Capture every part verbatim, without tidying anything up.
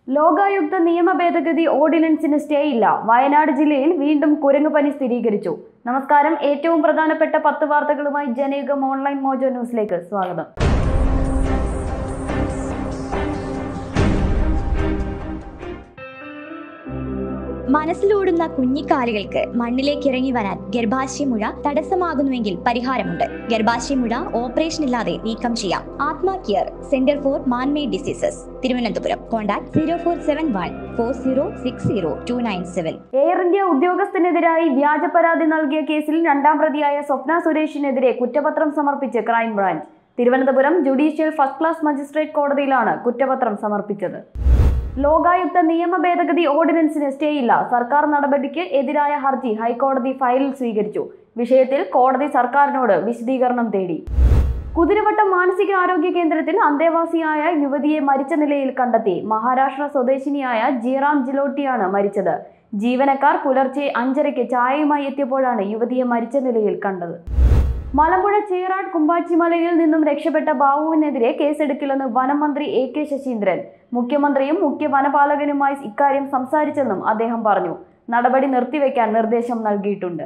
ലോകായുക്ത നിയമ ഭേദഗതി ഓർഡിനൻസിന് സ്റ്റേ ഇല്ല. വയനാട് ജില്ലയിൽ വീണ്ടും കുരങ്ങുപനി സ്ഥിരീകരിച്ചു. നമസ്കാരം. ഏറ്റവും പ്രധാനപ്പെട്ട പത്ത് വാർത്തകളുമായി ജനയുഗം ഓൺലൈൻ മോജോ ന്യൂസിലേക്ക് സ്വാഗതം. മനസ്സിലോടുന്ന കുഞ്ഞിക്കാലുകൾക്ക് മണ്ണിലേക്ക് ഇറങ്ങി വരാൻ ഗർഭാശയമുഴ തടസ്സമാകുന്നുവെങ്കിൽ പരിഹാരമുണ്ട്. ഗർഭാശയമുഴ ഓപ്പറേഷൻ ഇല്ലാതെ നീക്കം ചെയ്യാം. Athma care centre for manmade diseases, Thiruvananthapuram. Contact zero four seven one four zero six zero two nine seven. Air India ഉദ്യോഗസ്ഥനെതിരായി വ്യാജ പരാതി നൽകിയ കേസിൽ രണ്ടാം പ്രതിയായ സ്വപ്ന സുരേഷിനെതിരെ കുറ്റപത്രം സമർപ്പിച്ച് crime branch. Thiruvananthapuram judicial first class magistrate കോടതിയിലാണ് കുറ്റപത്രം സമർപ്പിച്ചത്. ലോകായുക്ത നിയമ ഭേദഗതി ഓർഡിനൻസിന് സ്റ്റേ ഇല്ല. സർക്കാർ നടപടിക്ക് എതിരായ ഹർജി ഹൈക്കോടതി ഫയലിൽ സ്വീകരിച്ചു. വിഷയത്തിൽ കോടതി സർക്കാരിനോട് വിശദീകരണം തേടി. കുതിരവട്ടം മാനസികാരോഗ്യ കേന്ദ്രത്തിൽ അന്തേവാസിയായ യുവതിയെ മരിച്ച നിലയിൽ കണ്ടെത്തി. മഹാരാഷ്ട്ര സ്വദേശിനിയായ ജീറാം ജിലോട്ടിയാണ് മരിച്ചത്. ജീവനക്കാർ പുലർച്ചെ അഞ്ചരയ്ക്ക് ചായയുമായി എത്തിയപ്പോഴാണ് യുവതിയെ മരിച്ച നിലയിൽ കണ്ടത്. മലമ്പുഴ ചേറാട് കുമ്പാച്ചിമലയിൽ നിന്നും രക്ഷപ്പെട്ട ബാബുവിനെതിരെ കേസെടുക്കില്ലെന്ന് വനം മന്ത്രി എ കെ ശശീന്ദ്രൻ. മുഖ്യമന്ത്രിയും മുഖ്യ വനപാലകനുമായി ഇക്കാര്യം സംസാരിച്ചെന്നും അദ്ദേഹം പറഞ്ഞു. നടപടി നിർത്തിവെക്കാൻ നിർദ്ദേശം നൽകിയിട്ടുണ്ട്.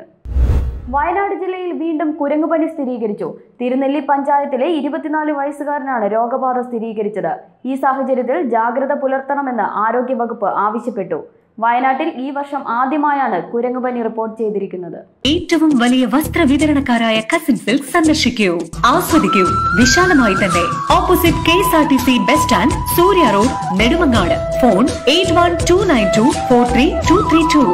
വയനാട് ജില്ലയിൽ വീണ്ടും കുരങ്ങുപനി സ്ഥിരീകരിച്ചു. തിരുനെല്ലി പഞ്ചായത്തിലെ ഇരുപത്തിനാല് വയസ്സുകാരനാണ് രോഗബാധ സ്ഥിരീകരിച്ചത്. ഈ സാഹചര്യത്തിൽ ജാഗ്രത പുലർത്തണമെന്ന് ആരോഗ്യവകുപ്പ് ആവശ്യപ്പെട്ടു. വയനാട്ടിൽ ഈ വർഷം ആദ്യമായാണ് കുരങ്ങുപനി റിപ്പോർട്ട് ചെയ്തിരിക്കുന്നത്. ഏറ്റവും വലിയ വസ്ത്ര വിതരണക്കാരായ കസിൻ സിൽക്ക് സന്ദർശിക്കൂ, ആസ്വദിക്കൂ. വിശാലമായി തന്നെ. Opposite K S R T C bus stand, Surya road, Nedumangad. Phone eight one two nine two four three two three two.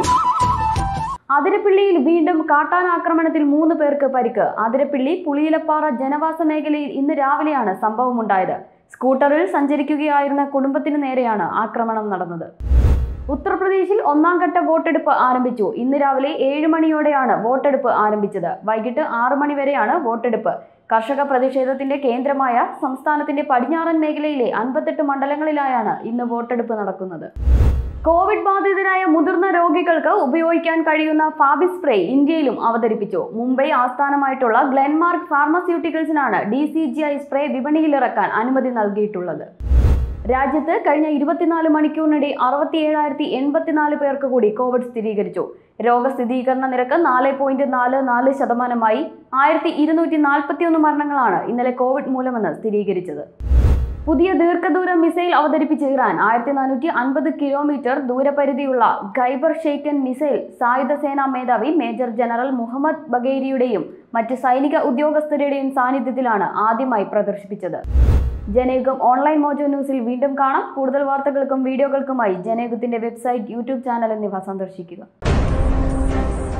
അതിരപ്പിള്ളിയിൽ വീണ്ടും കാട്ടാനാക്രമണത്തിൽ മൂന്ന് പേർക്ക് പരിക്ക്. അതിരപ്പിള്ളി പുളിയിലപ്പാറ ജനവാസ മേഖലയിൽ ഇന്ന് രാവിലെയാണ് സംഭവമുണ്ടായത്. സ്കൂട്ടറിൽ സഞ്ചരിക്കുകയായിരുന്ന കുടുംബത്തിന് നേരെയാണ് ആക്രമണം നടന്നത്. ഉത്തർപ്രദേശിൽ ഒന്നാം ഘട്ട വോട്ടെടുപ്പ് ആരംഭിച്ചു. ഇന്ന് രാവിലെ ഏഴ് മണിയോടെയാണ് വോട്ടെടുപ്പ് ആരംഭിച്ചത്. വൈകിട്ട് ആറു മണി വരെയാണ് വോട്ടെടുപ്പ്. കർഷക പ്രതിഷേധത്തിന്റെ കേന്ദ്രമായ സംസ്ഥാനത്തിന്റെ പടിഞ്ഞാറൻ മേഖലയിലെ അൻപത്തെട്ട് മണ്ഡലങ്ങളിലായാണ് ഇന്ന് വോട്ടെടുപ്പ് നടക്കുന്നത്. കോവിഡ് ബാധിതരായ മുതിർന്ന രോഗികൾക്ക് ഉപയോഗിക്കാൻ കഴിയുന്ന ഫാബി സ്പ്രേ ഇന്ത്യയിലും അവതരിപ്പിച്ചു. മുംബൈ ആസ്ഥാനമായിട്ടുള്ള ഗ്ലെൻമാർക്ക് ഫാർമസ്യൂട്ടിക്കൽസിനാണ് D C G I spray വിപണിയിലിറക്കാൻ അനുമതി നൽകിയിട്ടുള്ളത്. രാജ്യത്ത് കഴിഞ്ഞ ഇരുപത്തിനാല് മണിക്കൂറിനിടെ അറുപത്തി ഏഴായിരത്തി എൺപത്തിനാല് പേർക്ക് കൂടി കോവിഡ് സ്ഥിരീകരിച്ചു. രോഗസ്ഥിരീകരണ നിരക്ക് നാല് പോയിന്റ് നാല് നാല് ശതമാനമായി. ആയിരത്തി ഇരുന്നൂറ്റി നാൽപ്പത്തി ഒന്ന് മരണങ്ങളാണ് ഇന്നലെ കോവിഡ് മൂലമെന്ന് സ്ഥിരീകരിച്ചത്. പുതിയ ദീർഘദൂര മിസൈൽ അവതരിപ്പിച്ച ഇറാൻ. ആയിരത്തി നാനൂറ്റി അൻപത് കിലോമീറ്റർ ദൂരപരിധിയുള്ള ഖൈബർ ഷെയ്ക്കൻ മിസൈൽ സായുധ സേനാ മേധാവി മേജർ ജനറൽ മുഹമ്മദ് ബഗേരിയുടെയും മറ്റ് സൈനിക ഉദ്യോഗസ്ഥരുടെയും സാന്നിധ്യത്തിലാണ് ആദ്യമായി പ്രദർശിപ്പിച്ചത്. ജനയുഗം ഓൺലൈൻ മോജോ ന്യൂസിൽ വീണ്ടും കാണാം. കൂടുതൽ വാർത്തകൾക്കും വീഡിയോകൾക്കുമായി ജനയുഗത്തിന്റെ വെബ്സൈറ്റ്, യൂട്യൂബ് ചാനൽ എന്നിവ സന്ദർശിക്കുക.